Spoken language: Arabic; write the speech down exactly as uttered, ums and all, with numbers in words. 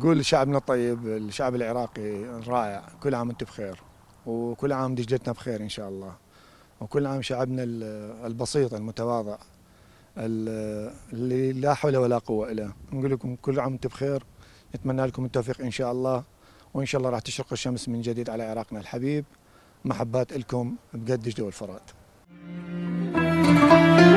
نقول لشعبنا الطيب، الشعب العراقي الرائع، كل عام وانتم بخير، وكل عام دجلتنا بخير ان شاء الله، وكل عام شعبنا البسيط المتواضع اللي لا حول ولا قوة له. نقول لكم كل عام وانتم بخير، نتمنى لكم التوفيق ان شاء الله، وان شاء الله راح تشرق الشمس من جديد على عراقنا الحبيب. محبات لكم بقد دجلة والفرات.